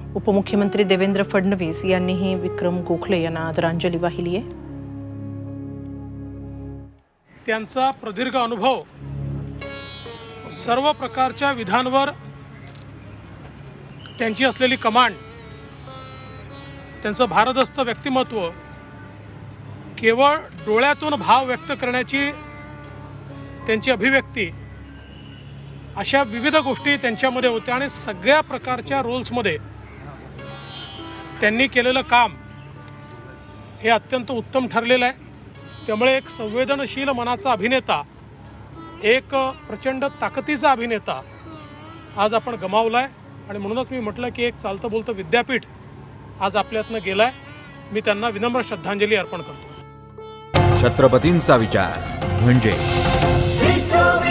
उपमुख्यमंत्री देवेंद्र फडणवीस यांनीही विक्रम गोखले यांना आदरांजली वाहिली आहे। त्यांचा प्रदीर्घ अनुभव, सर्व प्रकारच्या विधांवर त्यांची असलेली कमांड, त्यांचं भारदस्त व्यक्तिमत्व, केवळ डोळ्यातून भाव व्यक्त करण्याची त्यांची अभिव्यक्ती, अशा विविध गोष्टी त्यांच्यामध्ये होत्या आणि सगळ्या प्रकारच्या रोल्समध्ये त्यांनी केलेलं काम हे अत्यंत उत्तम ठरलेलं आहे। त्यामुळे एक संवेदनशील मनाचा अभिनेता, एक प्रचंड ताकदीचा अभिनेता आज आपण गमावला आहे आणि म्हणूनच मी म्हटलं की एक चालतं बोलतं विद्यापीठ आज आपल्यातनं गेलं आहे। मी त्यांना विनम्र श्रद्धांजली अर्पण करतो। छत्रपतींचा विचार म्हणजे